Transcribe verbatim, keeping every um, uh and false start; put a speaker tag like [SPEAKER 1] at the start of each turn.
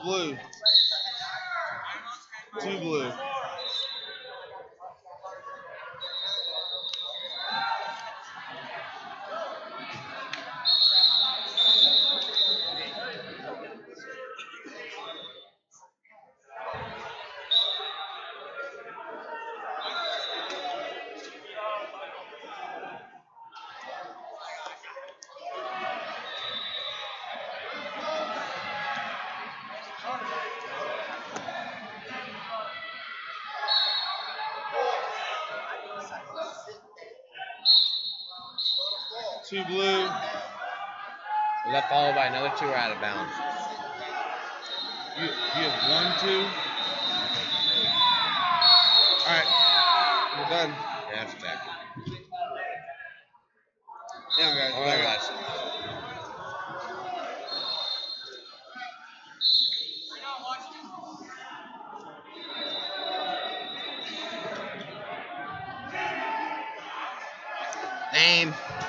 [SPEAKER 1] blue. Two blue. Two blue.
[SPEAKER 2] Was that followed by another two or out of bounds?
[SPEAKER 1] You, you have one, two. All right, we're done.
[SPEAKER 2] Yeah, that's check.
[SPEAKER 1] Yeah, guys.
[SPEAKER 2] All right, guys. Aim.